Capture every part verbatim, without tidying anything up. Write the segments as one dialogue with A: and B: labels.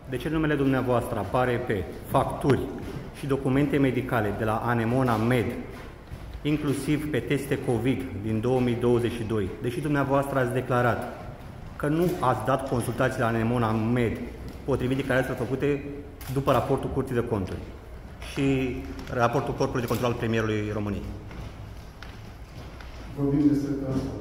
A: De ce numele dumneavoastră apare pe facturi și documente medicale de la Anemona Med, inclusiv pe teste COVID din două mii douăzeci și doi, deși dumneavoastră ați declarat că nu ați dat consultații la Anemona Med potrivit declarațiilor făcute după raportul Curții de Conturi și raportul Corpului de Control al Premierului României?
B: Vorbim despre transport.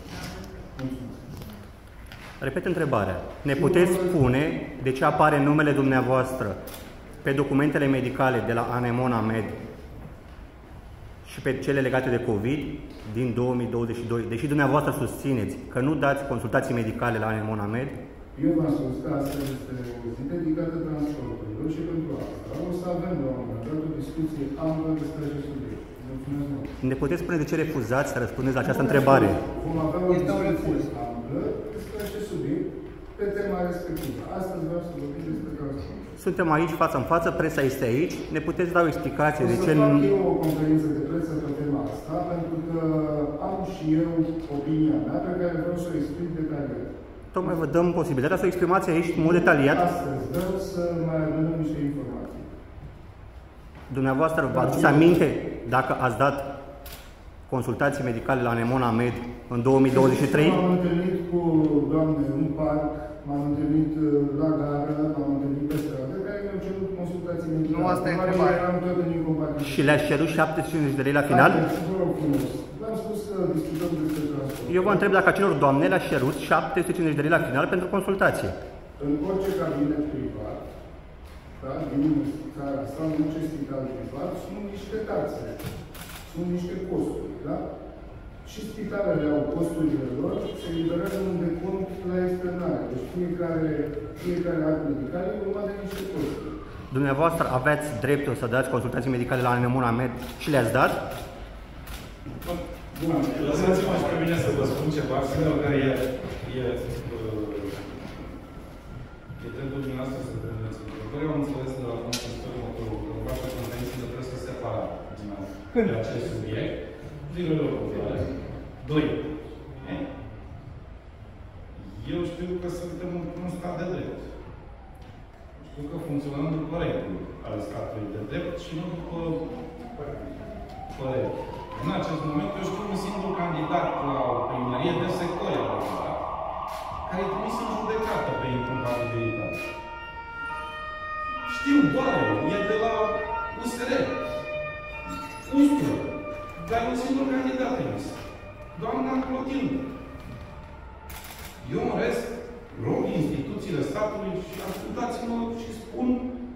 A: Repet întrebarea. Ne puteți spune de ce apare numele dumneavoastră pe documentele medicale de la Anemona Med și pe cele legate de COVID din două mii douăzeci și doi, deși dumneavoastră susțineți că nu dați consultații medicale la Anemona Med?
B: Eu v-am spus că asta este o zi dedicată transporturilor și pentru asta o să avem la un moment dat o discuție amplă despre acest subiect. Mulțumesc mult.
A: Ne puteți spune de ce refuzați să răspundeți la această întrebare?
B: Vom avea o discuție amplă despre acest subiect pe tema respectivă. Astăzi vreau să vorbim despre transport.
A: Suntem aici față în față, presa este aici. Ne puteți da o explicație
B: o
A: de
B: să
A: ce
B: fac
A: nu...
B: eu o conferință de presă pe tema asta, pentru că am și eu opinia mea pe care vreau să o explic detaliat.
A: Tocmai vă dăm posibilitatea să o exprimați aici în mod detaliat.
B: Astăzi vreau să mai adunăm niște informații.
A: Dumneavoastră vă aduceți aminte dacă ați dat consultații medicale la Anemona Med în două mii douăzeci și trei?
B: M-am întâlnit cu doamne în parc, m-am întâlnit la gară, m-am întâlnit pe stradă, care mi-au cerut consultații medicale.
C: Nu, asta e întrebarea.
B: Eram tot în incompatibilitate.
A: Și le-ați cerut șapte sute cincizeci de lei la final?
B: V-am spus că discutăm despre transport.
A: Eu vă întreb dacă acelor doamne le-ați cerut șapte sute cincizeci de lei la final pentru consultație.
B: În orice cabinet privat, da, din țara sau în orice spital privat, sunt niște taxe, sunt niște costuri, da? Și spitalele au costurile lor, se liberează un decont la externare. Deci fiecare, fiecare act medical e urmat de niște costuri.
A: Dumneavoastră aveați dreptul să dați consultații medicale la Anemona Med și le-ați dat?
B: Bun.
D: Lăsați-mă și pe mine să vă spun ceva, pentru că e, e, e dreptul dumneavoastră să credeți. Eu am înțeles de la domnul Cristoiu Motorul că vă face convenții de presă separată din acest subiect. Zilele următoare. Doi. Eu știu că suntem într-un stat de drept. Știu că funcționăm după reguli ale statului de drept și nu după păreri. În acest moment, eu știu un singur candidat la o primărie de Secoia, care e trimis în judecată pe incompatibilitate. Știu, doar e de la U S R. Ustură. Dar un singur candidat trimis. Doamna Clotilde. Eu, în rest, rog instituțiile statului și ascultați-mă și spun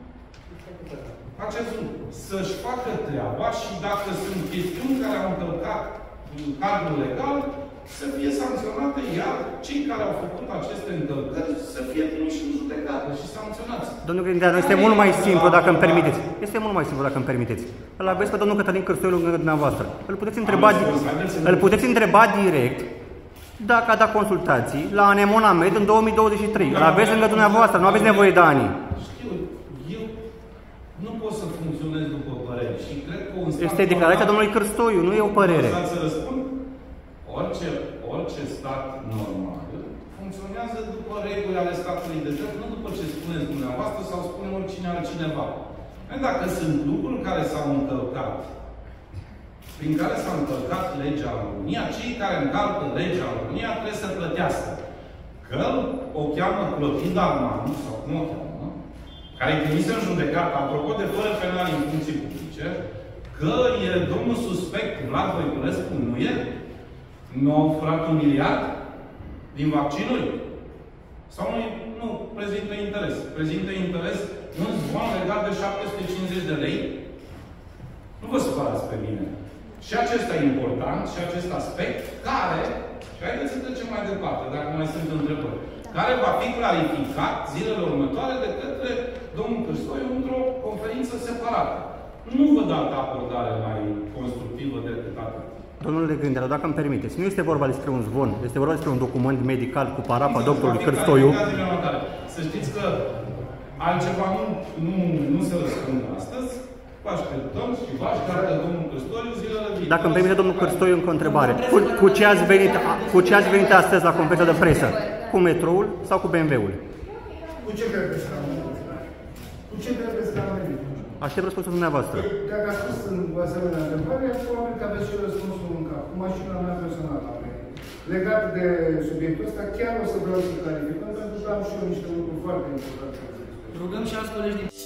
D: acest lucru. Să-și facă treaba și dacă sunt chestiuni care au încălcat în cadrul legal, să fie sancționate, iar cei care au făcut aceste încălcări să fie trimiși în judecată și sancționați.
A: Domnul Grindeanu, este mult mai simplu dacă îmi permiteți. Este mult mai simplu dacă îmi permiteți. Îl aveți pe domnul Cătălin Cârstoiu lângă dumneavoastră. Îl puteți întreba, îl puteți întreba direct dacă a dat consultații la Anemona Med în două mii douăzeci și trei. Îl aveți lângă dumneavoastră, nu aveți nevoie de ani.
D: Știu, eu nu pot să funcționez după părere și cred că un stat...
A: Este declarația domnului Cârstoiu, nu e o părere.
D: Să răspund, orice, orice stat normal funcționează după reguli ale statului de drept, nu după ce spuneți dumneavoastră sau spune oricine altcineva. Dacă sunt lucruri care s-au încălcat, prin care s-a încălcat legea în România, cei care încalcă legea în România trebuie să plătească. Că o cheamă Clotilde Armanu, sau cum o cheamă, care e trimisă în judecată, apropo de fără penal în funcții publice, că e domnul suspect Vlad Voiculescu, nu e? Nu au furat un miliard din vaccinuri? Sau nu, nu prezintă interes? Prezintă interes un zvon legat de șapte sute cincizeci de lei? Nu vă supărați pe mine. Și acesta e important, și acest aspect, care, și haideți să trecem mai departe, dacă mai sunt întrebări, care va fi clarificat zilele următoare de către domnul Cârstoiu într-o conferință separată. Nu vă dați abordare mai constructivă decât atât.
A: Domnule Grindeanu, dacă îmi permiteți, nu este vorba despre un zvon, este vorba despre un document medical cu parapa doctorului Cârstoiu.
D: Să știți că altceva nu, nu, nu se răspunde astăzi. Vă așteptăm și vă așteaptă domnul Cârstoiu zilele viitoare.
A: Dacă îmi permite domnul Cârstoiu încă o întrebare. Cu, cu, ce ați venit, cu ce ați venit astăzi la conferința de presă? Cu metroul sau cu B M W-ul?
B: Cu ce trebuie să am venit? Cu ce trebuie să am venit?
A: Aștept răspunsul dumneavoastră.
B: Dacă a spus în asemenea întrebare, probabil că aveți și răspunsul în cap. Cu mașina mea personală am venit. Legat de subiectul ăsta, chiar o să vreau să clarificăm, pentru că am și eu niște lucruri foarte importante.
C: Rugăm și alți colegi din